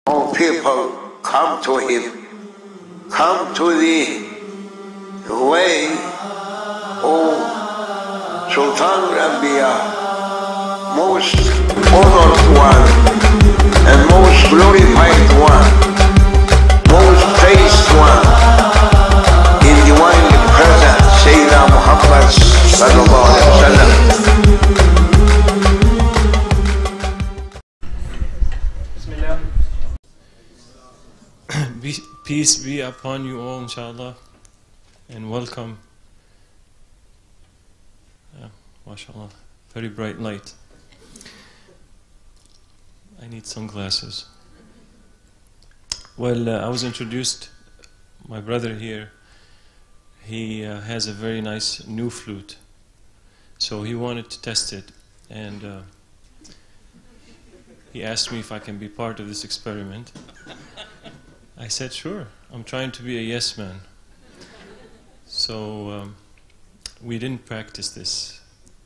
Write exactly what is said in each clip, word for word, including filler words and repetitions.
all people come to him, come to the way of Sultan al-Anbiya, most honored one and most glorified one, most praised one in divinely present Sayyidina Muhammad sallallahu alaihi wasallam. Peace be upon you all, inshallah, and welcome. Yeah, mashallah, very bright light. I need sunglasses. Well, uh, I was introduced, my brother here, he uh, has a very nice new flute, so he wanted to test it, and uh, he asked me if I can be part of this experiment. I said, sure, I'm trying to be a yes man. So um, we didn't practice this.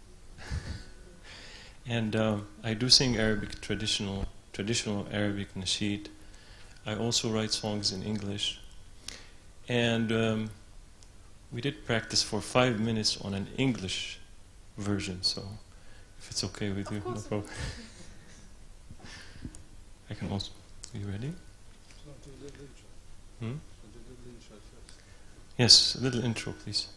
And uh, I do sing Arabic, traditional, traditional Arabic Nasheed. I also write songs in English. And um, we did practice for five minutes on an English version, so if it's okay with you, no problem. I can also, are you ready? Hmm? Yes, a little intro, please.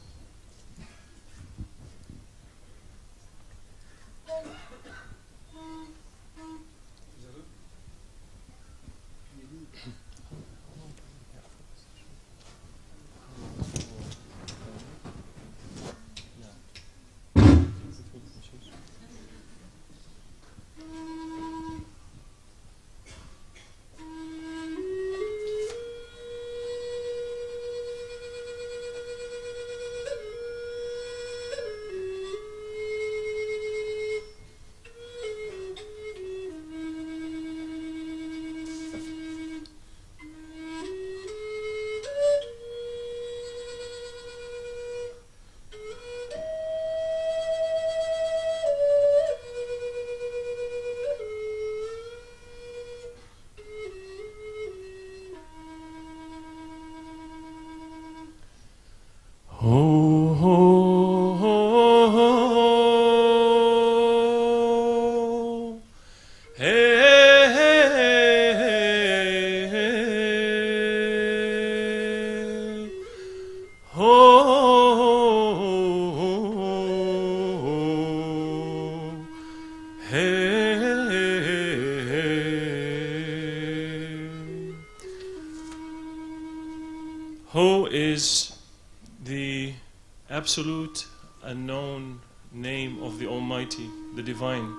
Ho is the absolute unknown name of the Almighty, the Divine.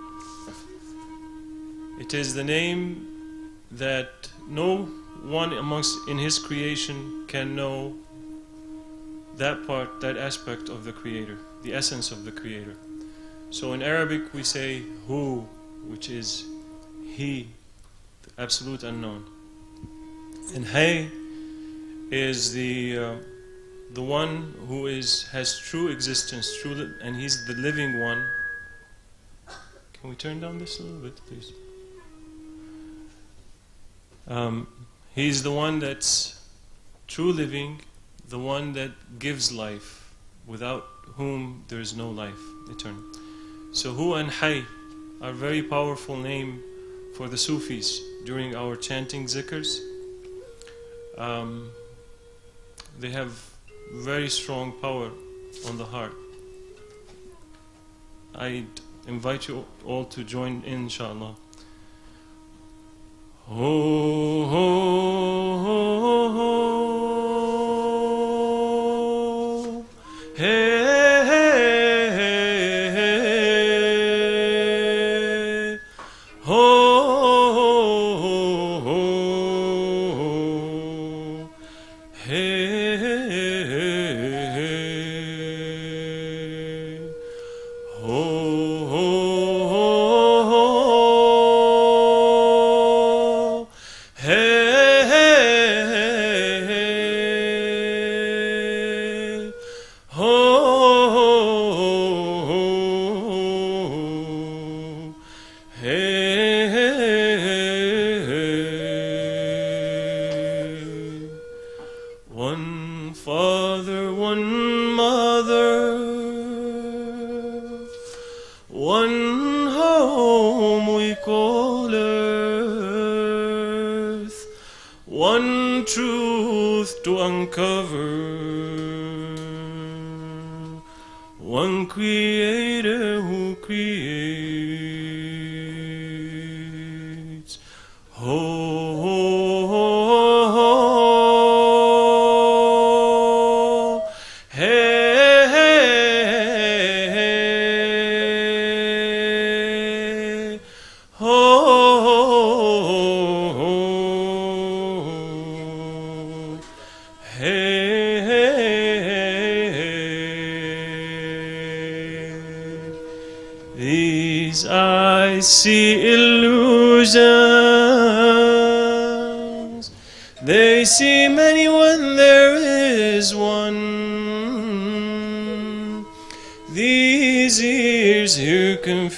It is the name that no one amongst in His creation can know that part, that aspect of the Creator, the essence of the Creator. So in Arabic we say Hu, which is He, the absolute unknown. And Hay is the uh, the one who is has true existence, true, li and He's the living one. Can we turn down this a little bit, please? Um, he's the one that's true living, the one that gives life, without whom there is no life eternal. So Hu and Hay are very powerful name for the Sufis during our chanting zikrs. Um, they have very strong power on the heart. I invite you all to join in, inshallah. Ho, ho, ho, ho. Hey, hey, hey, hey. Ho, ho, ho, ho. Hey, hey, hey. Ho, ho, ho, ho. one truth to uncover, one creator who creates. Oh, oh, oh, hey, hey, hey, oh, hey, hey. These eyes see illusions, they see many when there is one. These ears hear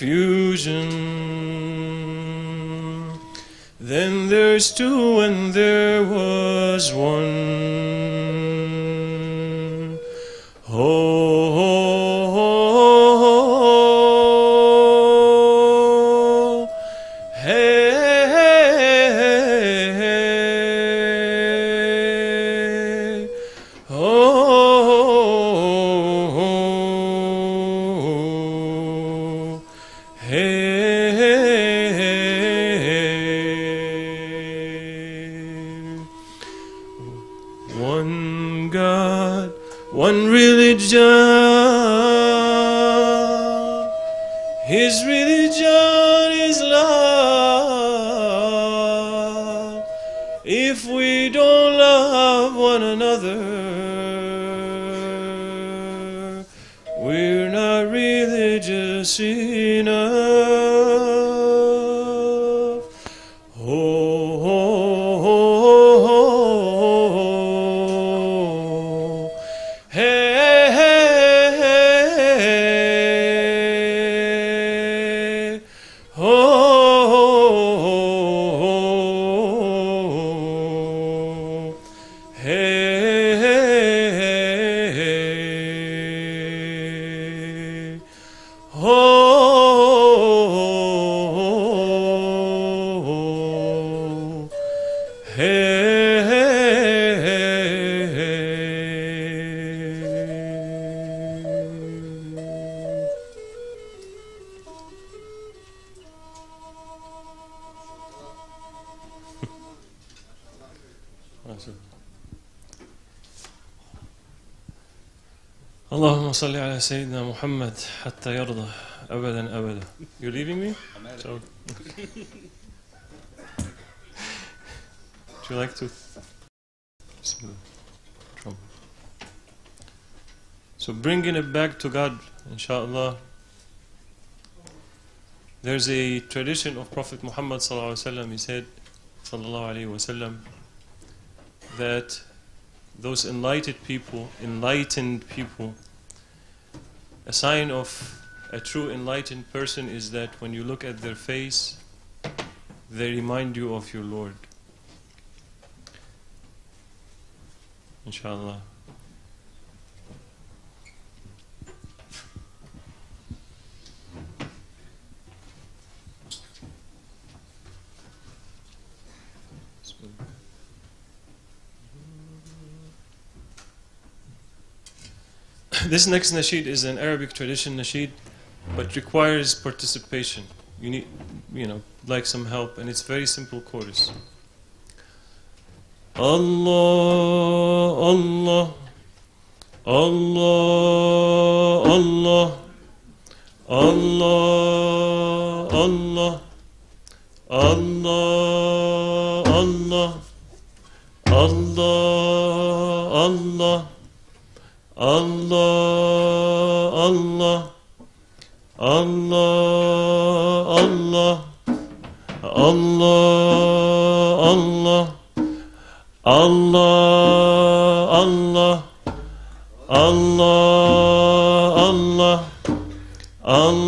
confusion, then there's two and there was one. Oh, oh, oh, hey, hey, hey, oh, hey, hey. One God, one religion. His religion is love. If we don't love one another, we're not religious enough. Oh, oh, oh, oh, hey, hey, hey, oh, hey, hey, oh, اللهم صل على سيدنا محمد حتى يرضى أبدا أبدا. You're leaving me? So, would you like to? So bringing it back to God, inshallah. There's a tradition of Prophet Muhammad sallallahu alaihi wasallam. He said, sallallahu alaihi wasallam, that those enlightened people, enlightened people, a sign of a true enlightened person is that when you look at their face, they remind you of your Lord. Inshallah. This next nasheed is an Arabic tradition nasheed, but requires participation. You need, you know, like some help, and it's very simple chorus. Allah, Allah, Allah, Allah, Allah, Allah, Allah, Allah, Allah, Allah. Allah, Allah, Allah, Allah, Allah, Allah, Allah, Allah, Allah,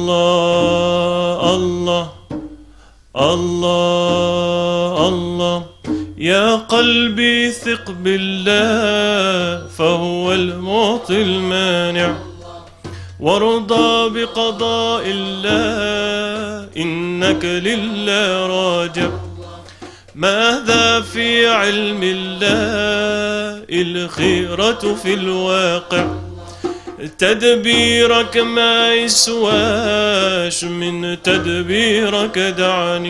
Allah, Allah, Allah, Allah. يا قلبي ثق بالله فهو المعطي المانع وارضى بقضاء الله إنك لله راجع ماذا في علم الله الخيرة في الواقع؟ تدبيرك ما يسواش من تدبيرك دعني،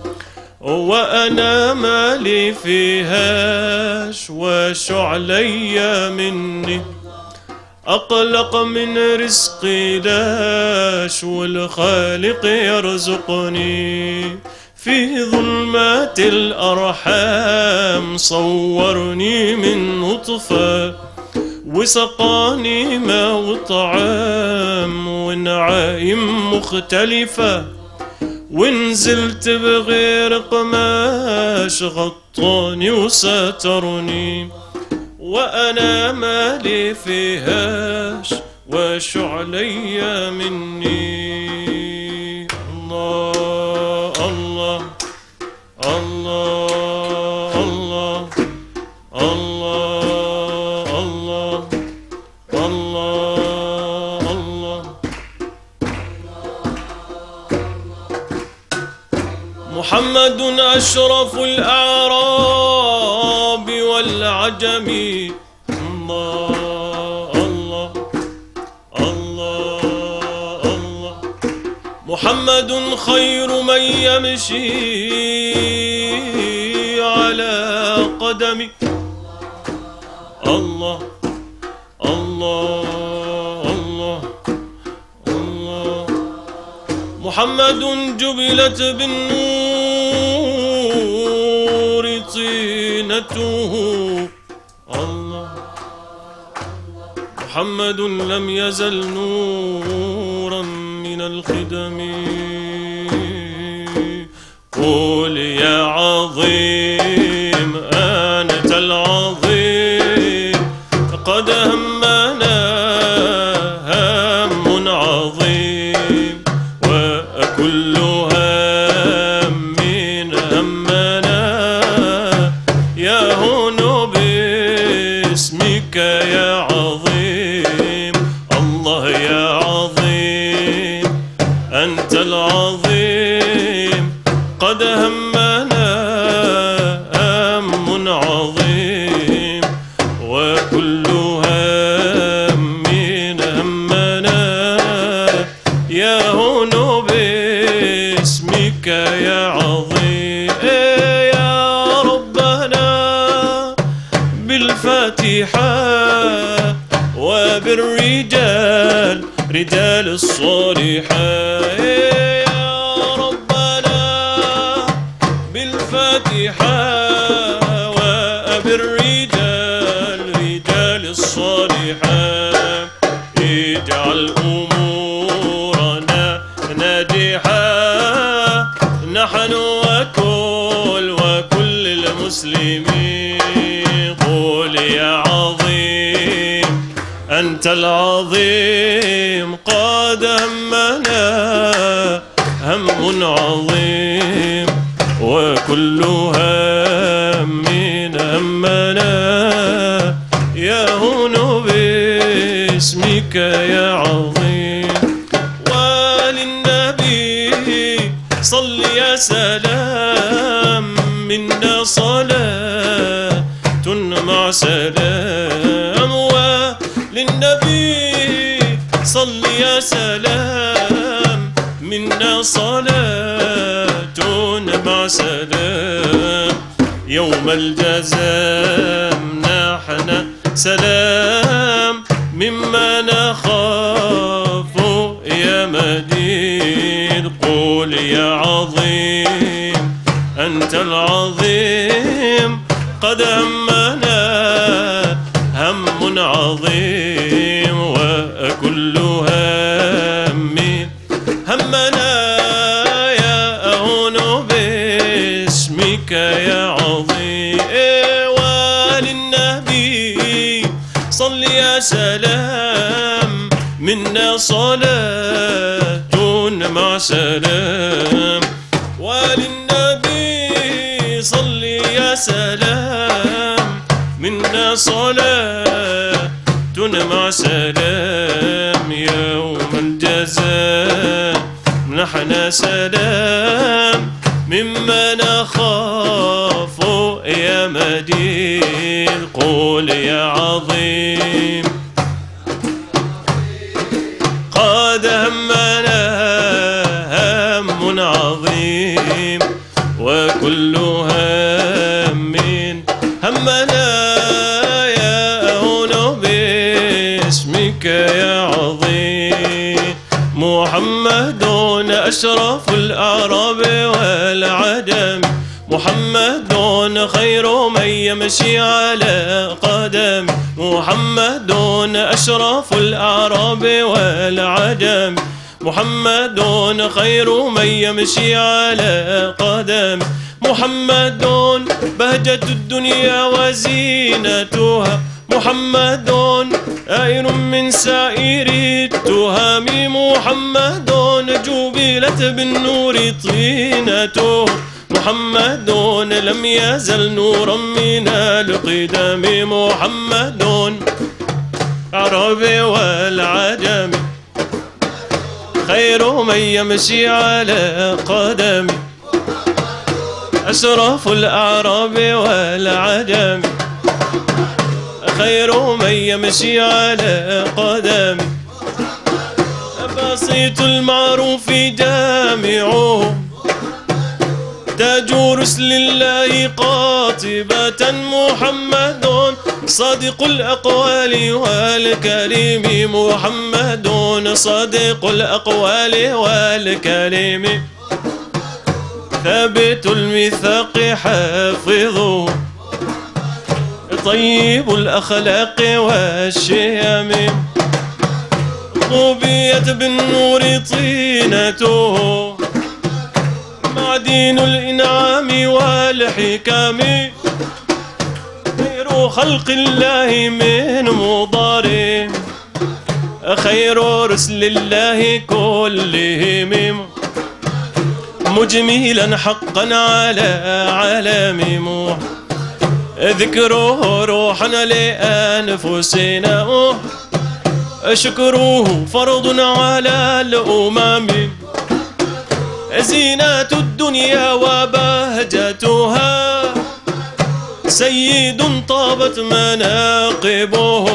وأنا مالي فيهاش واش علي مني. أقلق من رزقي لاش والخالق يرزقني، في ظلمات الأرحام صورني من نطفة، وسقاني ماء وطعام ونعايم مختلفة، ونزلت بغير قماش غطاني وسترني، وأنا مالي فيهاش واش علي مني. الله الله الله الله الله الله الله الله. محمد أشرف الأعراب والعجم. الله الله الله الله. محمد خير من يمشي على قدمي. الله الله الله الله. محمد جبلت بالنور طينته. الله. محمد لم يزل نورا من الخدم. قول يا عظيم أنت العظيم، قد همنا هم عظيم، وكل هم همنا يهون باسمك يا عظيم. الله يا عظيم أنت العظيم، قد همنا هم عظيم، وكل هم همنا يهون باسمك يا عظيم. يا ربنا بالفاتحة وبالرجال رجال الصالحة. يا ربنا بالفاتحة وبالرجال رجال الصالحة. اجعل أمورنا ناجحة نحن وكل وكل المسلمين. قول يا عظيم أنت العظيم، قد همنا هم عظيم، وكل هم همنا يهون باسمك يا عظيم. وللنبي صل يا سلام منا صلاة مع سلام. وللنبي صل يا سلام منا صلاة مع سلام. يوم الجزاء نحن سلام مما نخاف يا مدين. قول يا عظيم أنت العظيم، قد همنا هم عظيم، وكل هم همنا يهون باسمك يا عظيم. وللنبي صل يا سلام منا صلاة مع سلام. وللنبي صل يا سلام منا صلاة مع سلام. يوم الجزاء نحن سلام ممن أخاف يا مجيد قول يا عظيم قد همنا هم عظيم وكل هم همنا يهون باسمك يا عظيم محمد أشرف الأعراب والعجم محمد خير من يمشي على قدم محمد أشرف الأعراب والعجم محمد خير من يمشي على قدم محمد بهجة الدنيا وزينتها محمد آئر من سائر التهم محمد جبلت بالنور طينته محمد لم يزل نورا من القدم محمد العرب والعجم خير من يمشي على قدم أشرف الأعراب والعجم خير من يمشي على قدم بسيط المعروف جامعه تاج رسل الله قاطبة محمد صادق الأقوال والكريم محمد صادق الأقوال والكريم ثابت الميثاق حافظه طيب الأخلاق والشيم قبيت بالنور طينته معدن الإنعام والحكم خير خلق الله من مضار خير رسل الله كلهم مجملا حقا على عالم ذكره روحا لأنفسنا شكره فرض على الأمم زينة الدنيا وبهجتها سيد طابت مناقبه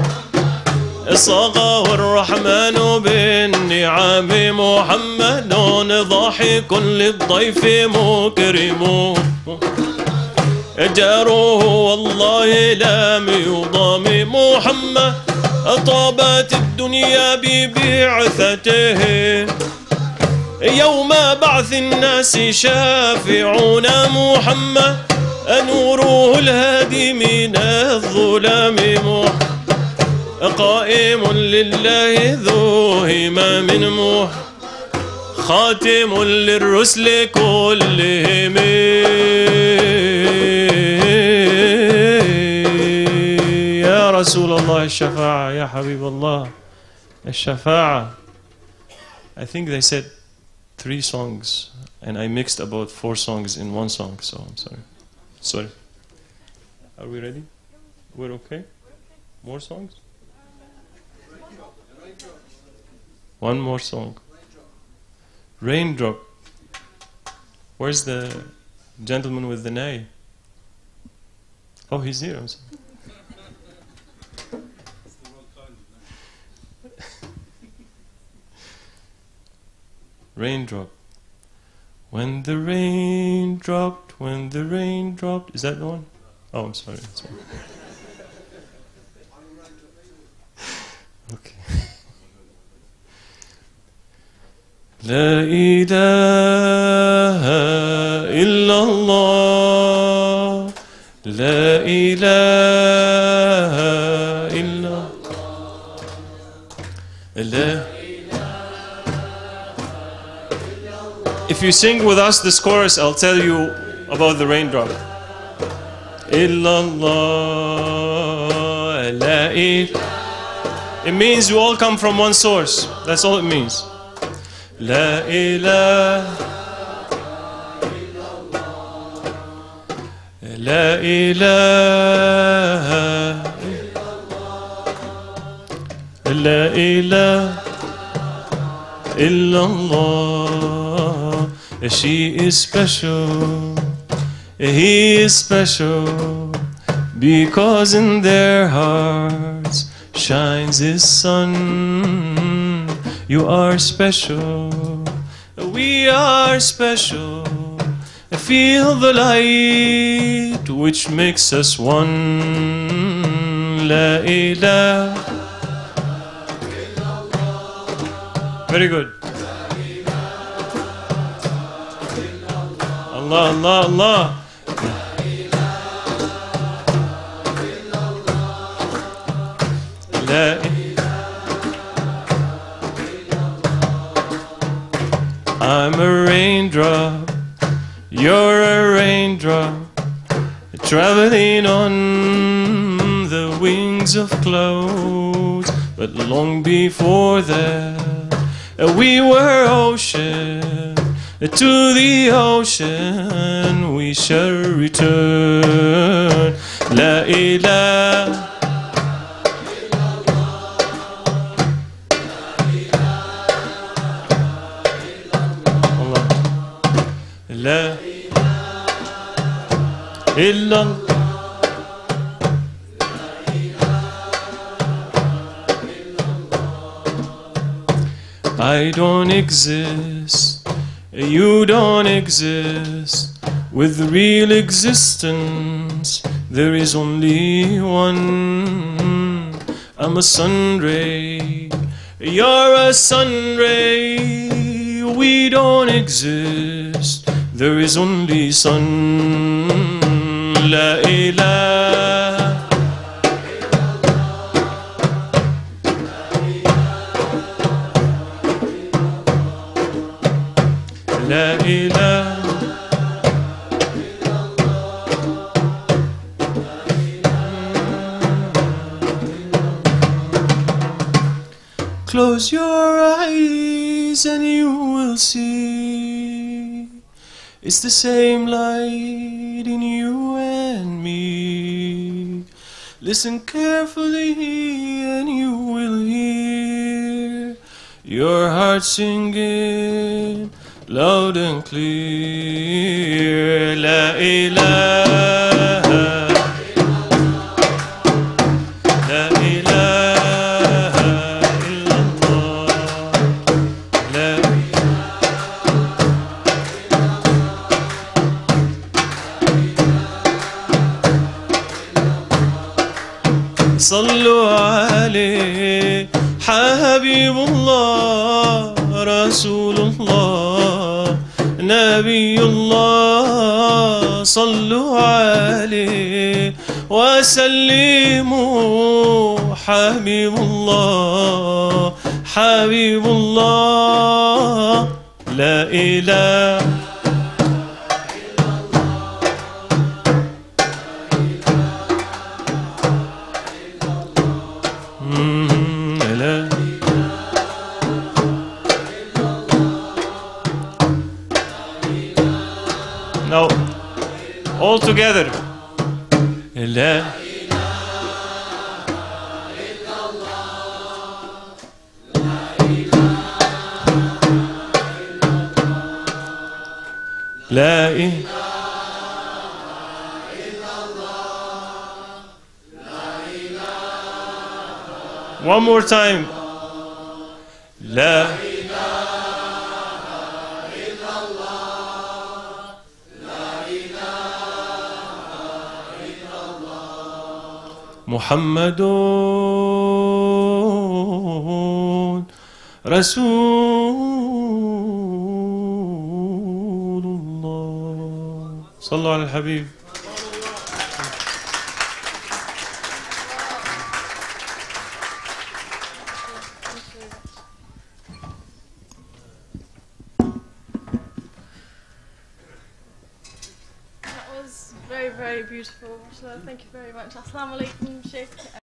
صاغه الرحمن بالنعم محمد ضاحك للضيف مكرم جاره والله لم يضام محمد طابت الدنيا ببعثته يوم بعث الناس شافعون محمد نوره الهادي من الظلام قائم لله ذو همام خاتم للرسل كلهم يا رسول الله الشفاعة يا حبيب الله الشفاعة. I think they said three songs and I mixed about four songs in one song, so I'm sorry. Sorry. Are we ready? We're okay? More songs? One more song. Raindrop. Where's the gentleman with the nay? Oh, he's here. I'm sorry. Raindrop. When the rain dropped, when the rain dropped. Is that the one? Oh, I'm sorry. sorry. Okay. La ilaha illallah. La ilaha illallah. La If you sing with us this chorus, I'll tell you about the raindrop. Illallah, la ilaha. It means you all come from one source. That's all it means. La ilaha. La ilaha. La ilaha illallah. She is special, he is special, because in their hearts shines his sun. You are special, we are special. Feel the light which makes us one. La ilaha. Very good. Allah, Allah, Allah. La I'm a raindrop, you're a raindrop, traveling on the wings of clouds. But long before that, we were ocean. To the ocean we shall return. La ilaha. La illallah. I don't exist, you don't exist. With real existence there is only one. I'm a sun ray, you're a sun ray. We don't exist, there is only sun. La ilaha. La ilaha. Close your eyes and you will see it's the same light in you and me. Listen carefully and you will hear your heart singing loud and clear. La ilaha. La ilaha illallah. La صلوا عليه حبيب الله رسول الله نبي الله. صلوا عليه وسلموا حبيب الله حبيب الله. لا إله No, all together. La La One more time. La Muhammadun Rasulullah. Sallu ala al-Habib. That was very, very beautiful. So thank you very much. Assalamu alaikum, Sheikh.